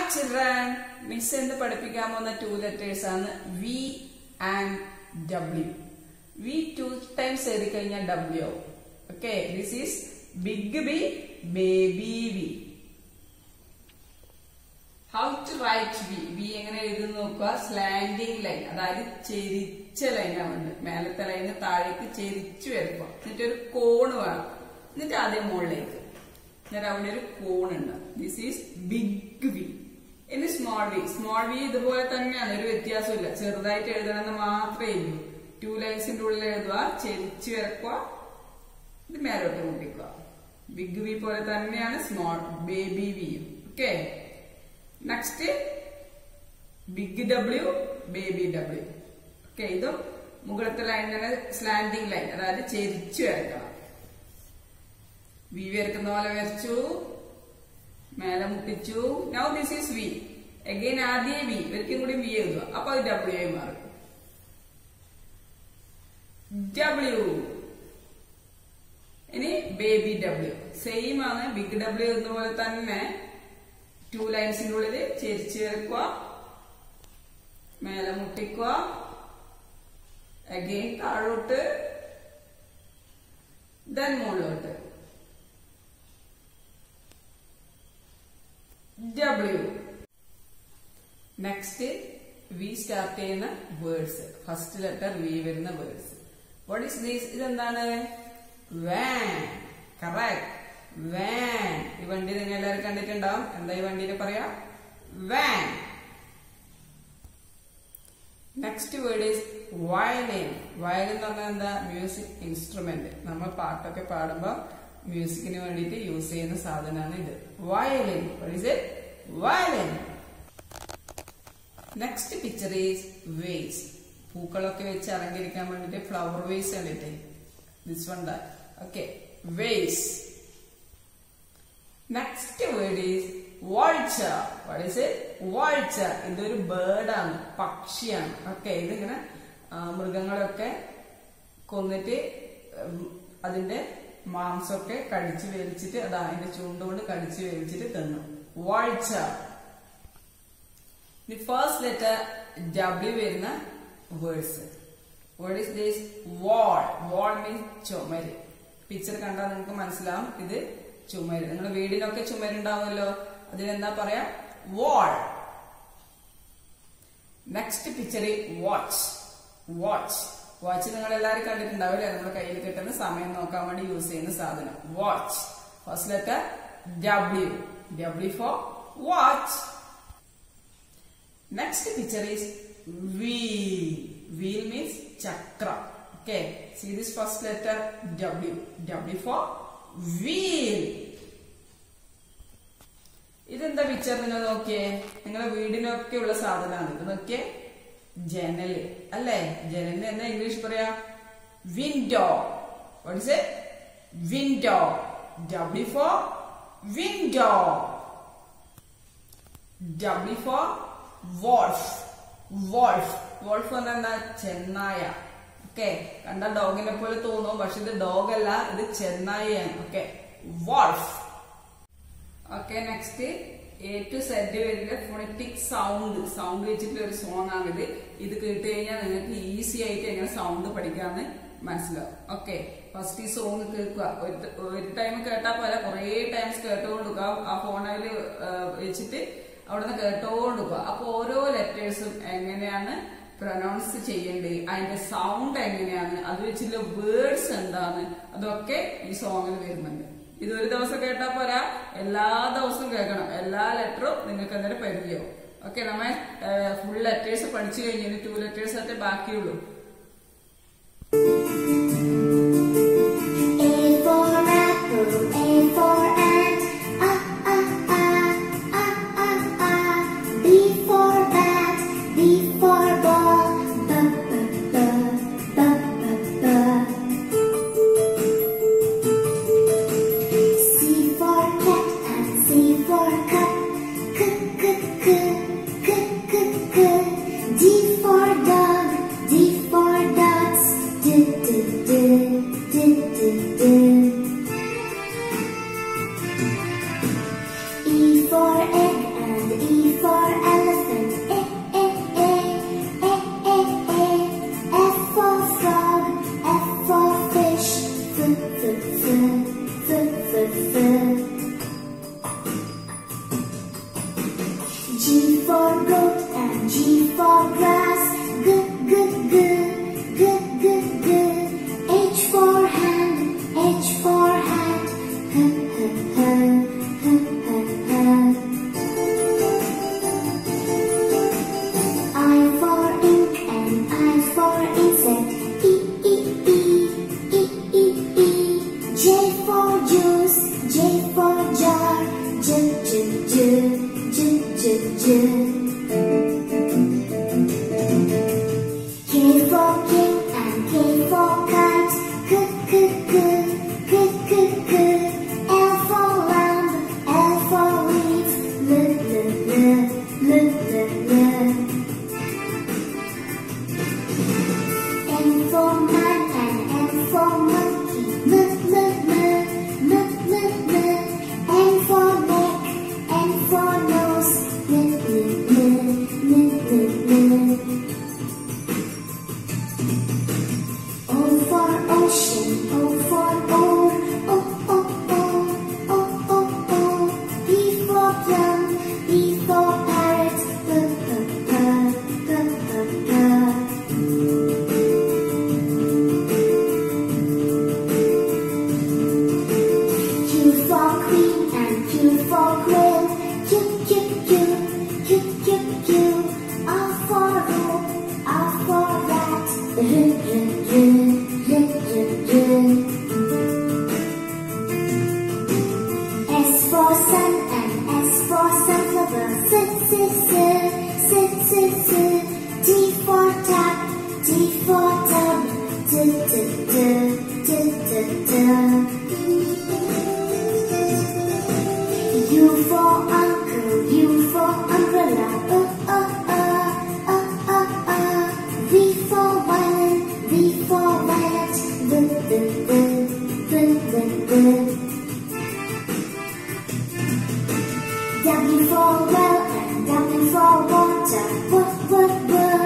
children, Miss in the Padipikam on the two letters on V and W. V two times Erikanya W. Okay, this is big B, baby V. How to write V? V is slanting line. That is chericha line. Malata line, Tariki cherichu. It is a cone. This is a cone. This is big V. In small V. Small V is the two lines in the big V small baby V. Okay. Next, big W, baby W. Okay, this is slanting line. That is cherichu. V now this is V. Again, V. W. Any baby W. Same as big W. Two lines in again then molote. W. Next, V start in words. First letter V in the words. What is this? Is van. Correct. Van. Even did an elder condition down and the even did a paria. Van. Next word is violin. Violin is the music instrument. Nama part of a part about music in use in the sadhana. Violin. What is it? Violin. Next picture is vase. Flower vase and it. This one that. Okay. Vase. Next word is vulture. What is it? Vulture. This is a bird and pakshiyan. Okay. This is a murgangalokke konnite adinte മാംസമൊക്കെ കടിച്ചു വേവിച്ചിട്ട് അതാ അതിന്റെ ചൂണ്ടുകൊണ്ട് കടിച്ചു വേവിച്ചിട്ട് തിന്നു. Vulture. The first letter W വരുന്ന words. What is this? Wall. Wall means ചുമര്. Picture കണ്ടാൽ നിങ്ങൾക്ക് മനസ്സിലാവും ഇത് ചുമര്. നിങ്ങളുടെ വീടിനൊക്കെ ചുമരുണ്ടാവുമല്ലോ, അതിനെന്താ പറയാ? Wall. Next picture is watch. Watch. Watch നിങ്ങൾ എല്ലാവരും കണ്ടിട്ടുണ്ടാവില്ലേ? നമ്മുടെ കയ്യിൽ കിട്ടുന്ന സമയം നോക്കാൻ വേണ്ടി യൂസ് ചെയ്യുന്ന സാധനം. Watch. First letter W. W for watch. Next picture is wheel. Wheel means chakra. Okay. See this first letter W. W for wheel. ഇതെന്താ പിക്ചർ നിങ്ങൾ നോക്കിയേ? നിങ്ങളുടെ വീടിനൊക്കെ ഉള്ള സാധനമാണ് ഇത്. നോക്കിയേ, ജനല് അല്ലേ? ജനലിന് എന്താ ഇംഗ്ലീഷ് പറയാ? Window. What is it? Window. W for window. W for wolf. Wolf. Wolf എന്താ? ചെന്നായ. ഓക്കെ, കണ്ട ഡോഗിനെ പോലെ തോന്നും, പക്ഷെ ഇത് ഡോഗ് അല്ല, ഇത് ചെന്നായയാണ്. Okay, wolf. Okay, next A to Z വരുന്ന ഫോണറ്റിക് സൗണ്ട് വെച്ചിട്ടുള്ള ഒരു സോങ് ആണിത്. ഇത് കേട്ട് കഴിഞ്ഞാൽ നിങ്ങൾക്ക് ഈസി ആയിട്ട് എങ്ങനെ സൗണ്ട് പഠിക്കാമെന്ന് മനസ്സിലാവും. ഓക്കെ, ഫസ്റ്റ് ഈ സോങ് കേൾക്കുക. ഒരു ടൈം കേട്ടാൽ പോലെ കുറെ ടൈംസ് കേട്ടോണ്ടിരിക്കുക. ആ ഫോണിൽ വെച്ചിട്ട് അവിടെ നിന്ന് കേട്ടോണ്ടിരിക്കുക. അപ്പൊ ഓരോ ലെറ്റേഴ്സും എങ്ങനെയാണ് പ്രൊനൗൺസ് ചെയ്യേണ്ടത്, അതിന്റെ സൗണ്ട് എങ്ങനെയാണ്, അത് വെച്ചിട്ടുള്ള വേർഡ്സ് എന്താണ്, അതൊക്കെ ഈ സോങ്ങിൽ വരുന്നുണ്ട്. ഇതൊരു ദിവസം കേട്ടാൽ പോരാ, എല്ലാ ദിവസവും കേൾക്കണം. എല്ലാ ലെറ്ററും നിങ്ങൾക്ക് എന്തായാലും പരിചയവും. ഓക്കെ, നമ്മൾ ഫുൾ ലെറ്റേഴ്സ് പഠിച്ചു കഴിഞ്ഞാൽ 2 ലെറ്റേഴ്സ് ആയിട്ട് ബാക്കിയുള്ളൂ. E for egg and E for elephant, F for frog, F for fish, G for goat and G for grass, G. H for hand, H for hat, I for ink and I for insect, E. J for juice, J for jar, J. K for king and K for kite, K. L for lamb, L for leaf, M for man and M for monkey, N for neck, N for nose, O for ocean, O for oar, P for plum, P for parrot, Q for queen and Q for quail, Q. R for rope, R for rat, S for sun and S for sunflower, T for tap, T for tub, U for uncle, U for umbrella, V for violin, V for violet, W for well and W for water,